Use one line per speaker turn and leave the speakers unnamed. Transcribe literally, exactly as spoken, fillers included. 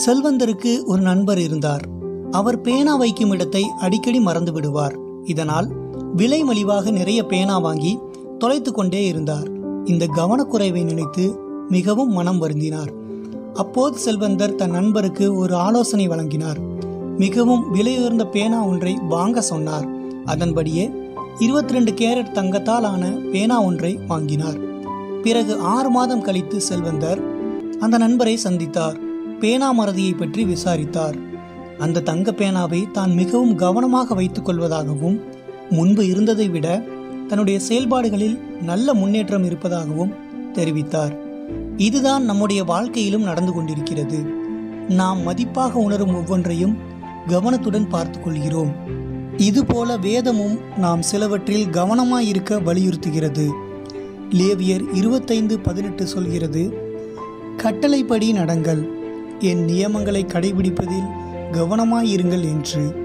செல்வந்தருக்கு ஒரு நண்பர் இருந்தார். அவர் பேனா வைக்கும் இடத்தை அடிக்கடி மறந்து விடுவார். இதனால் விலை மலிவாக நிறைய பேனா வாங்கி தொலைத்து கொண்டே இருந்தார். இந்த கவனக்குறைவை நினைத்து மிகவும் மனம் வருந்தினார். அப்போது செல்வந்தர் தன் நண்பருக்கு ஒரு ஆலோசனை வழங்கினார். மிகவும் விலையுயர்ந்த பேனா ஒன்றை வாங்க சொன்னார். அதன்படியே இருபத்தி ரெண்டு கேரட் தங்கத்தால் ஆன பேனா ஒன்றை வாங்கினார். பிறகு ஆறு மாதம் கழித்து செல்வந்தர் அந்த நண்பரை சந்தித்தார். பேனா மறதியை பற்றி விசாரித்தார். அந்த தங்க பேனாவை தான் மிகவும் கவனமாக வைத்துக் கொள்வதாகவும் முன்பு இருந்ததை விட தன்னுடைய செயல்பாடுகளில் நல்ல முன்னேற்றம் இருப்பதாகவும் தெரிவித்தார். இதுதான் நம்முடைய வாழ்க்கையிலும் நடந்து கொண்டிருக்கிறது. நாம் மதிப்பாக உணரும் ஒவ்வொன்றையும் கவனத்துடன் பார்த்து கொள்கிறோம். இதுபோல வேதமும் நாம் சிலவற்றில் கவனமாயிருக்க வலியுறுத்துகிறது. லேவியர் இருபத்தைந்து பதினெட்டு சொல்கிறது, கட்டளைப்படி நடங்கள், என் நியமங்களை கடைபிடிப்பதில் கவனமாயிருங்கள் என்று.